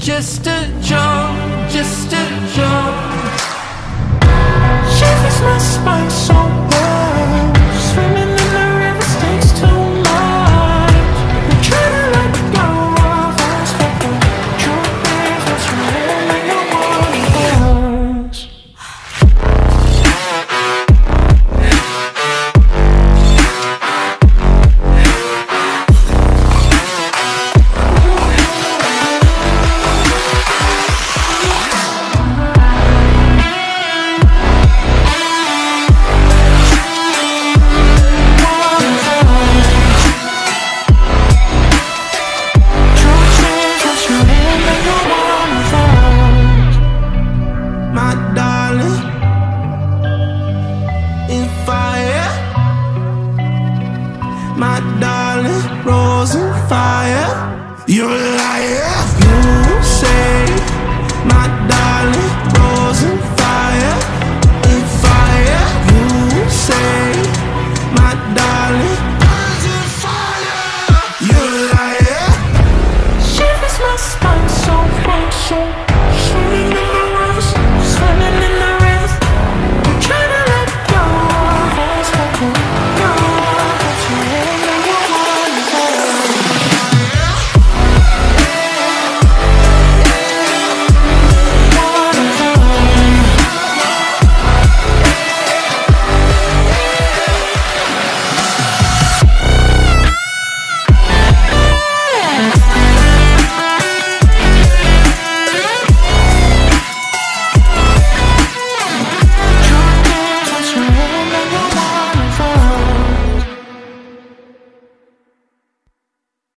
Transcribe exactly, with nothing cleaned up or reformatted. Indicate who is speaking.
Speaker 1: just a joke, just a joke. She fits my spine so well. Swimming in the river takes too much. I'm trying to let go of us, but the truth is what's real and no one else. My darling, rose and fire. You're a liar.